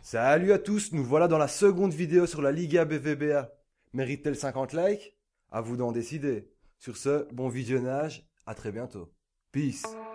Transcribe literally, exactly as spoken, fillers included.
Salut à tous, nous voilà dans la seconde vidéo sur la Liga B V B A. Mérite-t-elle cinquante likes? À vous d'en décider. Sur ce, bon visionnage, à très bientôt. Peace.